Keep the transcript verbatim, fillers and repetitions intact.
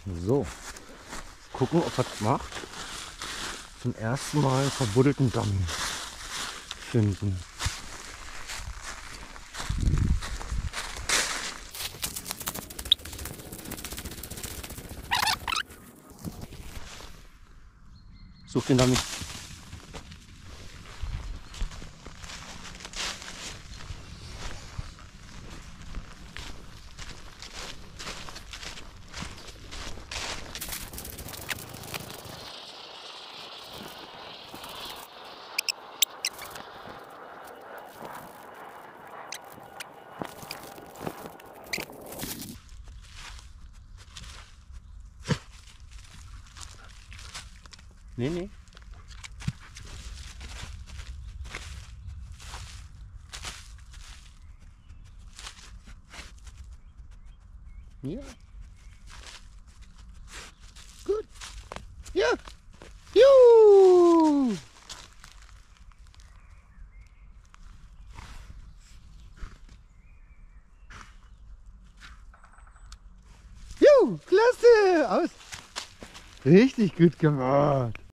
So, gucken, ob er es macht. Zum ersten Mal einen verbuddelten Damm finden. Such den Damm. Nee, nee. Ja. Gut. Ja. Juhu. Juhu. Klasse. Aus. Richtig gut gemacht.